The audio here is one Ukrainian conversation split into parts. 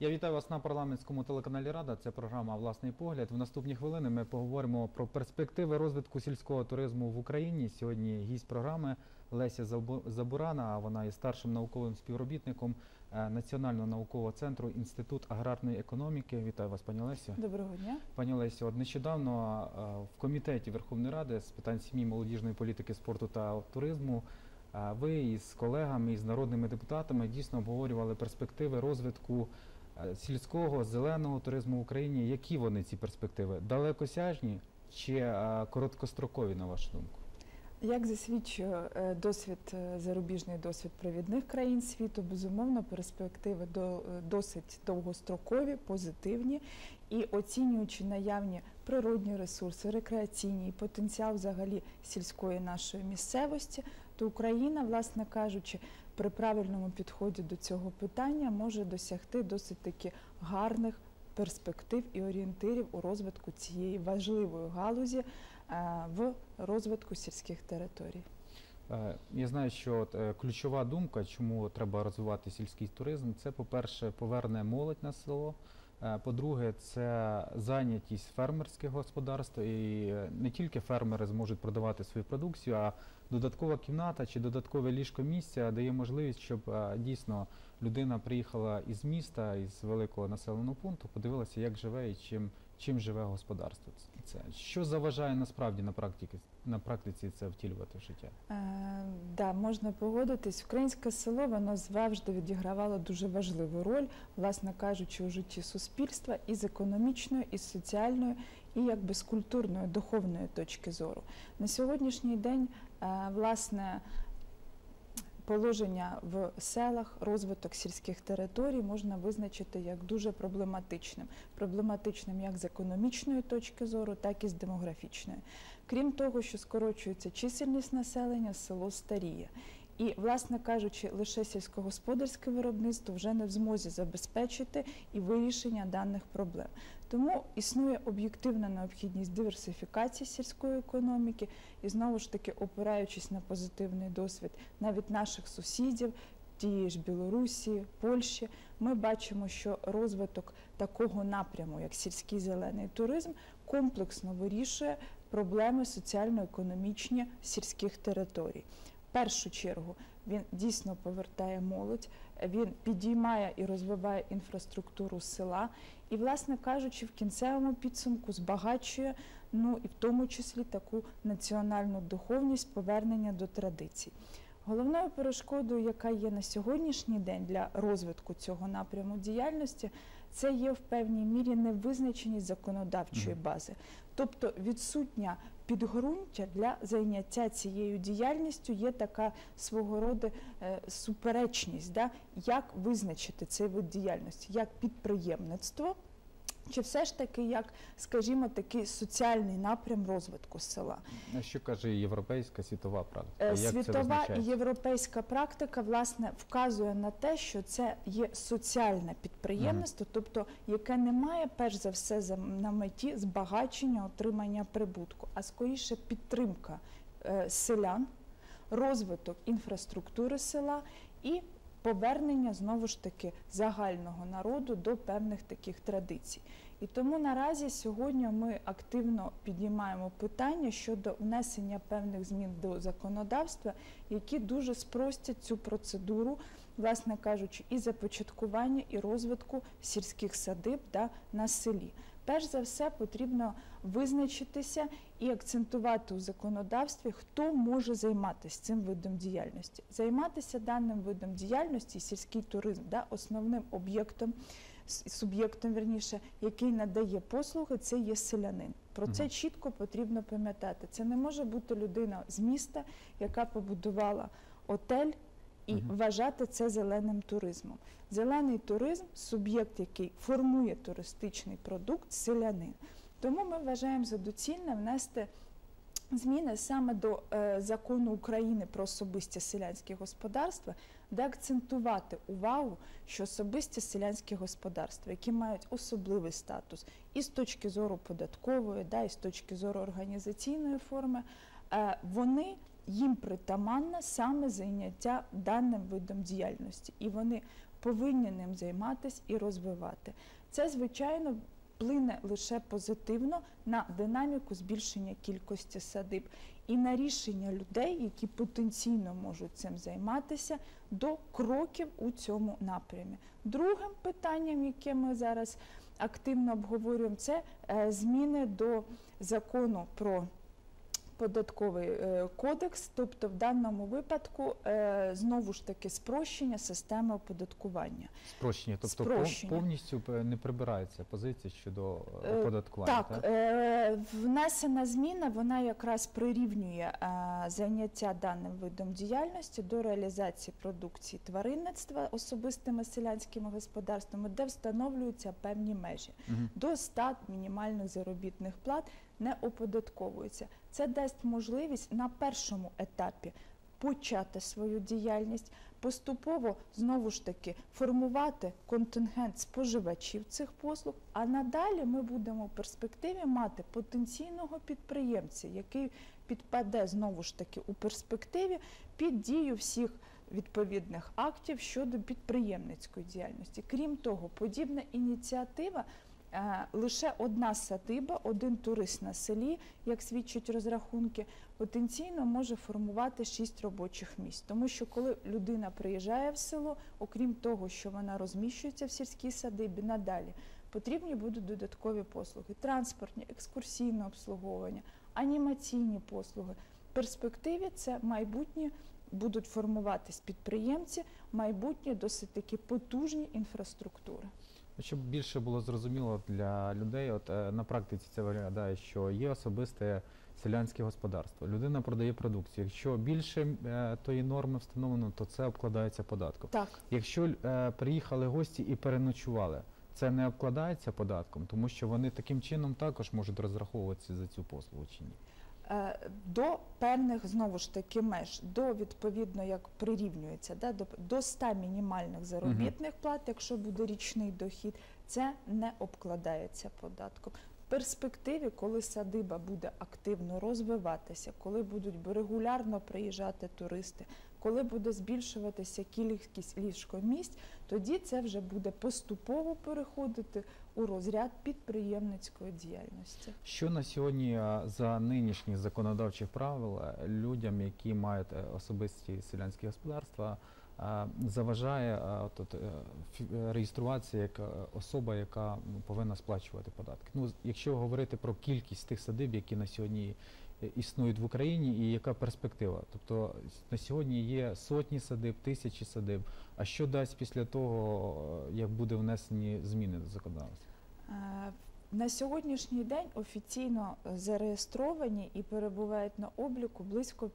Я вітаю вас на парламентському телеканалі «Рада». Це програма «Власний погляд». В наступні хвилини ми поговоримо про перспективи розвитку сільського туризму в Україні. Сьогодні гість програми Леся Забурана, вона є старшим науковим співробітником Національного наукового центру Інститут аграрної економіки. Вітаю вас, пані Лесю. Доброго дня. Пані Лесю, нещодавно в Комітеті Верховної Ради з питань сім'ї, молодіжної політики, спорту та туризму ви із колегами, із народними депутатами дійсно обговорювали перспективи розвитку сільського, зеленого туризму в Україні. Які вони, ці перспективи? Далекосяжні чи короткострокові, на вашу думку? Як засвідчує зарубіжний досвід провідних країн світу, безумовно, перспективи досить довгострокові, позитивні. І оцінюючи наявні природні ресурси, рекреаційні і потенціал взагалі сільської нашої місцевості, то Україна, власне кажучи, при правильному підході до цього питання може досягти досить таки гарних перспектив і орієнтирів у розвитку цієї важливої галузі в розвитку сільських територій. Я знаю, що ключова думка, чому треба розвивати сільський туризм, це, по-перше, поверне молодь на село, по-друге, це зайнятість фермерських господарств, і не тільки фермери зможуть продавати свою продукцію, а додаткова кімната чи додаткове ліжко місця дає можливість, щоб дійсно людина приїхала із міста, із великого населеного пункту, подивилася, як живе і чим живе господарство. Що заважає насправді на практиці це втілювати в життя? Да, можна погодитись. Українське село, воно завжди відігравало дуже важливу роль, власне кажучи, у житті суспільства і з економічної, і з соціальної, і якби з культурної, духовної точки зору. На сьогоднішній день, власне, положення в селах, розвиток сільських територій можна визначити як дуже проблематичним. Проблематичним як з економічної точки зору, так і з демографічної. Крім того, що скорочується чисельність населення, село старіє. І, власне кажучи, лише сільськогосподарське виробництво вже не в змозі забезпечити і вирішення даних проблем. Тому існує об'єктивна необхідність диверсифікації сільської економіки і, знову ж таки, опираючись на позитивний досвід навіть наших сусідів, тієї ж Білорусі, Польщі, ми бачимо, що розвиток такого напряму, як сільський зелений туризм, комплексно вирішує проблеми соціально-економічні сільських територій. В першу чергу він дійсно повертає молодь, він підіймає і розвиває інфраструктуру села і, власне кажучи, в кінцевому підсумку збагачує, і в тому числі таку національну духовність, повернення до традицій. Головною перешкодою, яка є на сьогоднішній день для розвитку цього напряму діяльності, це є в певній мірі невизначеність законодавчої бази. Тобто відсутня підґрунтя для зайняття цією діяльністю є така свого роду суперечність, як визначити цей вид діяльності, як підприємництво, чи все ж таки як, скажімо, такий соціальний напрям розвитку села. А що каже європейська світова практика? Світова і європейська практика, власне, вказує на те, що це є соціальне підприємництво, тобто яке не має, перш за все, на меті збагачення, отримання прибутку, а скоріше підтримка селян, розвиток інфраструктури села і повернення, знову ж таки, загального народу до певних таких традицій. І тому наразі сьогодні ми активно підіймаємо питання щодо внесення певних змін до законодавства, які дуже спростять цю процедуру, власне кажучи, і започаткування, і розвитку сільських садиб на селі. Перш за все, потрібно визначитися і акцентувати у законодавстві, хто може займатися цим видом діяльності. Займатися даним видом діяльності, сільський туризм, основним суб'єктом, який надає послуги, це є селянин. Про це чітко потрібно пам'ятати. Це не може бути людина з міста, яка побудувала отель, і вважати це зеленим туризмом. Зелений туризм – суб'єкт, який формує туристичний продукт, селянин. Тому ми вважаємо за доцільне внести зміни саме до Закону України про особисті селянські господарства, де акцентувати увагу, що особисті селянські господарства, які мають особливий статус і з точки зору податкової, і з точки зору організаційної форми, їм притаманне саме зайняття даним видом діяльності. І вони повинні ним займатися і розвивати. Це, звичайно, вплине лише позитивно на динаміку збільшення кількості садиб і на рішення людей, які потенційно можуть цим займатися, до кроків у цьому напрямі. Другим питанням, яке ми зараз активно обговорюємо, це зміни до закону про податковий кодекс, тобто в даному випадку знову ж таки спрощення системи оподаткування. Спрощення, тобто повністю не прибирається позиція щодо оподаткування? Так, внесена зміна, вона якраз прирівнює заняття даним видом діяльності до реалізації продукції тваринництва особистими селянськими господарствами, де встановлюються певні межі. До 100 мінімальних заробітних плат не оподатковується. Це дасть можливість на першому етапі почати свою діяльність, поступово, знову ж таки, формувати контингент споживачів цих послуг, а надалі ми будемо в перспективі мати потенційного підприємця, який підпаде, знову ж таки, у перспективі під дію всіх відповідних актів щодо підприємницької діяльності. Крім того, подібна ініціатива лише одна садиба, один турист на селі, як свідчать розрахунки, потенційно може формувати 6 робочих місць. Тому що коли людина приїжджає в село, окрім того, що вона розміщується в сільській садибі, надалі потрібні будуть додаткові послуги – транспортні, екскурсійне обслуговування, анімаційні послуги. В перспективі це майбутнє будуть формуватись підприємці, майбутнє досить таки потужні інфраструктури. Щоб більше було зрозуміло для людей, от на практиці це виглядає, що є особисте селянське господарство. Людина продає продукцію. Якщо більше тої норми встановлено, то це обкладається податком. Так. Якщо приїхали гості і переночували, це не обкладається податком, тому що вони таким чином також можуть розраховуватися за цю послугу чи ні? До певних, знову ж таки, меж, до відповідно, як прирівнюється, до 100 мінімальних заробітних плат, якщо буде річний дохід, це не обкладається податком. В перспективі, коли садиба буде активно розвиватися, коли будуть регулярно приїжджати туристи, коли буде збільшуватися кількість ліжкомісць, тоді це вже буде поступово переходити у розряд підприємницької діяльності. Що на сьогодні за нинішніх законодавчих правил людям, які мають особисті селянські господарства, заважає реєструватися як особа, яка повинна сплачувати податки? Ну, якщо говорити про кількість тих садиб, які на сьогодні існують в Україні, і яка перспектива? Тобто на сьогодні є сотні садиб, тисячі садиб. А що дасть після того, як буде внесені зміни до законодавства? На сьогоднішній день офіційно зареєстровані і перебувають на обліку близько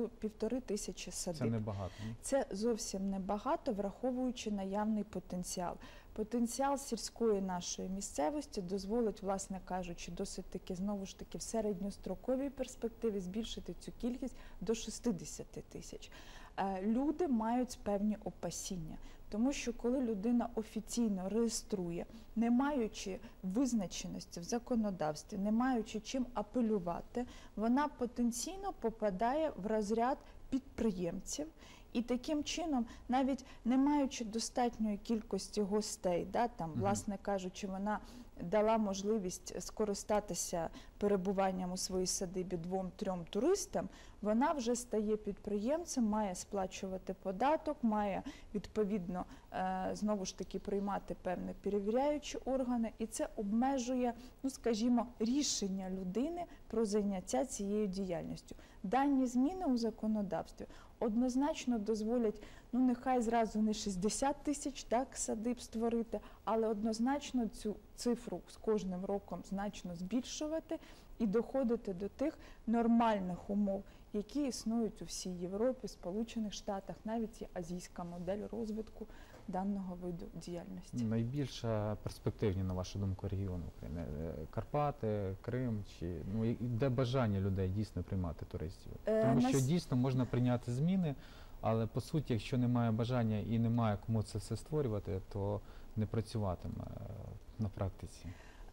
1500 садиб. Це небагато. Ні? Це зовсім небагато, враховуючи наявний потенціал. Потенціал сільської нашої місцевості дозволить, власне кажучи, досить таки, знову ж таки, в середньостроковій перспективі збільшити цю кількість до 60 тисяч. Люди мають певні опасіння, тому що коли людина офіційно реєструє, не маючи визначеності в законодавстві, не маючи чим апелювати, вона потенційно попадає в розряд підприємців. І таким чином, навіть не маючи достатньої кількості гостей, власне кажучи, вона дала можливість скористатися перебуванням у своїй садибі 2-3 туристам, вона вже стає підприємцем, має сплачувати податок, має відповідно, знову ж таки, приймати певні перевіряючі органи, і це обмежує, скажімо, рішення людини про заняття цією діяльністю. Дані зміни у законодавстві однозначно дозволять, нехай зразу не 60 тисяч садиб створити, але однозначно цю цифру з кожним роком значно збільшувати і доходити до тих нормальних умов, які існують у всій Європі, Сполучених Штатах, навіть є азійська модель розвитку даного виду діяльності. Найбільш перспективні, на вашу думку, регіони України? Карпати, Крим? Де бажання людей дійсно приймати туристів? Тому що дійсно можна прийняти зміни, але по суті, якщо немає бажання і немає кому це все створювати, то не працюватиме на практиці.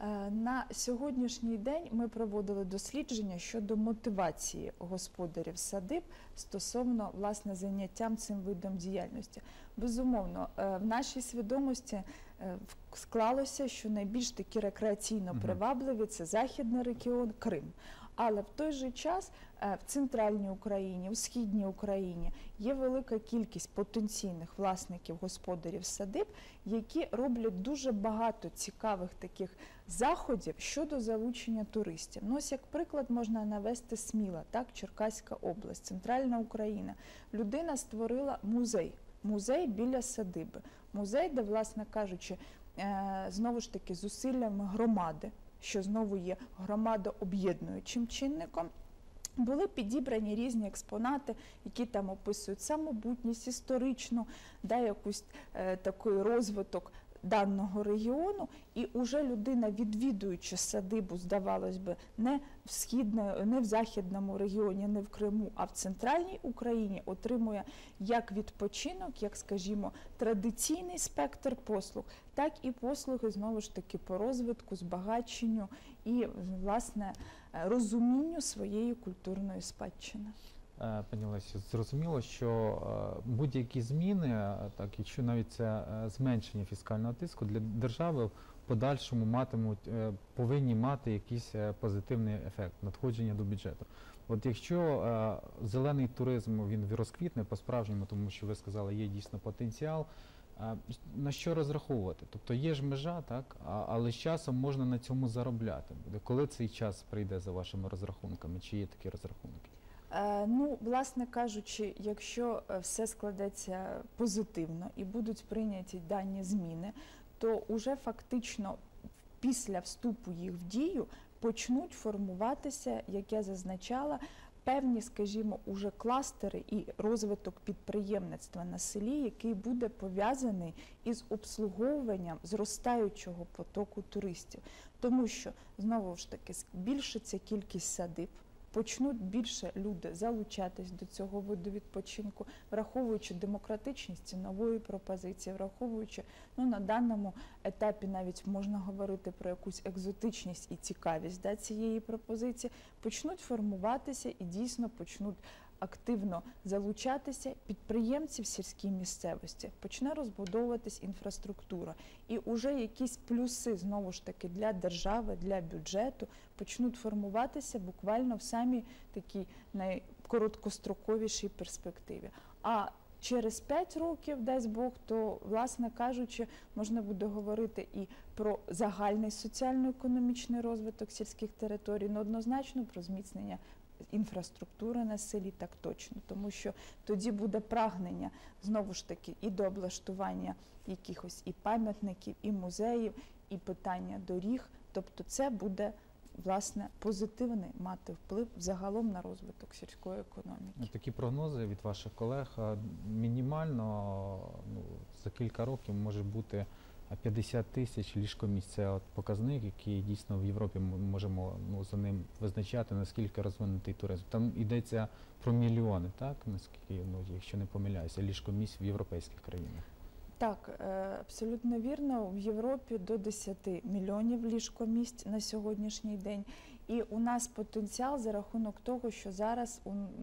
На сьогоднішній день ми проводили дослідження щодо мотивації господарів садиб стосовно, власне, заняттям цим видом діяльності. Безумовно, в нашій свідомості склалося, що найбільш такі рекреаційно привабливі – це Західний регіон, Крим. Але в той же час в центральній Україні, в східній Україні є велика кількість потенційних власників господарів садиб, які роблять дуже багато цікавих таких заходів щодо залучення туристів. Ну, ось як приклад можна навести Сміла, так, Черкаська область, центральна Україна. Людина створила музей біля садиби. Музей, де, власне кажучи, знову ж таки зусиллями громади, що знову є громадооб'єднуючим чинником, були підібрані різні експонати, які там описують самобутність, історичну, якийсь такий розвиток даного регіону, і уже людина, відвідуючи садибу, здавалось би, не в Західному регіоні, не в Криму, а в центральній Україні, отримує як відпочинок, як, скажімо, традиційний спектр послуг, так і послуги, знову ж таки, по розвитку, збагаченню і, власне, розумінню своєї культурної спадщини. Пані Лесю, зрозуміло, що будь-які зміни, так, якщо навіть це зменшення фіскального тиску, для держави в подальшому повинні мати якийсь позитивний ефект, надходження до бюджету. От якщо зелений туризм, він розквітне по-справжньому, тому що ви сказали, є дійсно потенціал, на що розраховувати? Тобто є ж межа, так, але з часом можна на цьому заробляти. Коли цей час прийде за вашими розрахунками? Чи є такі розрахунки? Ну, власне кажучи, якщо все складеться позитивно і будуть прийняті дані зміни, то уже фактично після вступу їх в дію почнуть формуватися, як я зазначала, певні, скажімо, уже кластери і розвиток підприємництва на селі, який буде пов'язаний із обслуговуванням зростаючого потоку туристів. Тому що, знову ж таки, збільшиться кількість садиб, почнуть більше люди залучатись до цього виду відпочинку, враховуючи демократичність цінової пропозиції, враховуючи, на даному етапі навіть можна говорити про якусь екзотичність і цікавість цієї пропозиції, почнуть формуватися і дійсно почнуть активно залучатися підприємці в сільській місцевості, почне розбудовуватись інфраструктура. І вже якісь плюси, знову ж таки, для держави, для бюджету почнуть формуватися буквально в самій такій найкороткостроковішій перспективі. А через 5 років, дасть Бог, то, власне кажучи, можна буде говорити і про загальний соціально-економічний розвиток сільських територій, але однозначно про зміцнення інфраструктури на селі, так точно, тому що тоді буде прагнення, знову ж таки, і до облаштування якихось і пам'ятників, і музеїв, і питання доріг, тобто це буде, власне, позитивний мати вплив загалом на розвиток сільської економіки. Такі прогнози від ваших колег мінімально за кілька років може бути 50 тисяч ліжкомісць. Це показник, який дійсно в Європі ми можемо за ним визначати, наскільки розвинутий туризм. Там йдеться про мільйони, так, наскільки, якщо не помиляюся, ліжкомісць в європейських країнах. Так, абсолютно вірно. В Європі до 10 мільйонів ліжкомісць на сьогоднішній день. І у нас потенціал за рахунок того, що зараз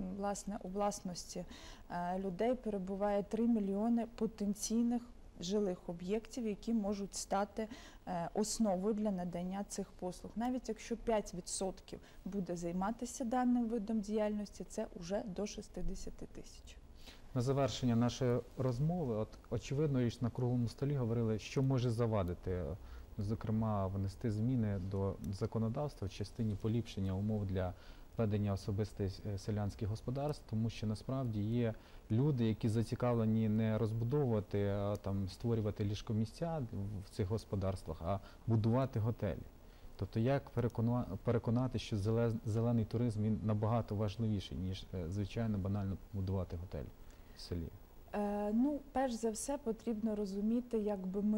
у власності людей перебуває 3 мільйони потенційних жилих об'єктів, які можуть стати основою для надання цих послуг. Навіть якщо 5% буде займатися даним видом діяльності, це вже до 60 тисяч. На завершення нашої розмови, очевидно, на круглому столі говорили, що може завадити, зокрема, внести зміни до законодавства в частині поліпшення умов для ведення особистих селянських господарств, тому що насправді є люди, які зацікавлені не розбудовувати, а створювати ліжкомісця в цих господарствах, а будувати готелі. Тобто як переконати, що зелений туризм він набагато важливіший, ніж, звичайно, банально будувати готель в селі? Перш за все потрібно розуміти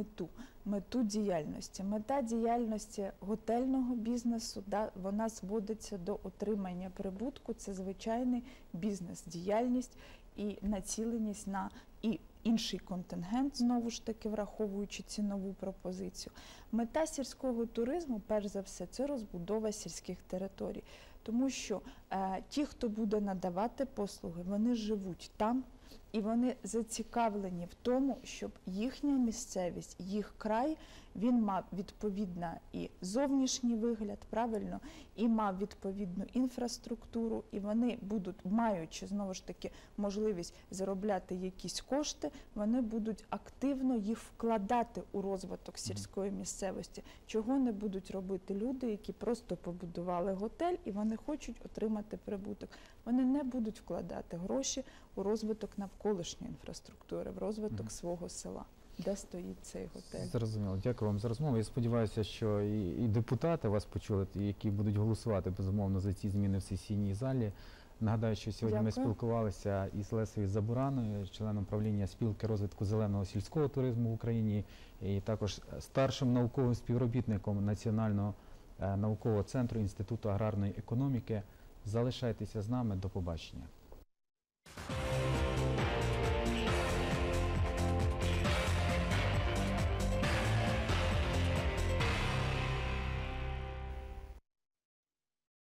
мету діяльності. Мета діяльності готельного бізнесу, вона зводиться до отримання прибутку, це звичайний бізнес-діяльність і націленість на і інший контингент, знову ж таки враховуючи цінову пропозицію. Мета сільського туризму, перш за все, це розбудова сільських територій, тому що ті, хто буде надавати послуги, вони живуть там, і вони зацікавлені в тому, щоб їхня місцевість, їх край, він мав відповідно і зовнішній вигляд, правильно, і мав відповідну інфраструктуру, і вони будуть, маючи, знову ж таки, можливість заробляти якісь кошти, вони будуть активно їх вкладати у розвиток сільської місцевості, чого не будуть робити люди, які просто побудували готель і вони хочуть отримати прибуток. Вони не будуть вкладати гроші у розвиток навколишньої інфраструктури, в розвиток свого села, де стоїть цей готель. Зрозуміло. Дякую вам за розмову. Я сподіваюся, що і депутати вас почули, які будуть голосувати, безумовно, за ці зміни в сесійній залі. Нагадаю, що сьогодні ми спілкувалися із Лесею Забураною, членом правління спілки розвитку зеленого сільського туризму в Україні, і також старшим науковим співробітником Національного наукового центру Інституту аграрної економіки. Залишайтеся з нами. До побачення.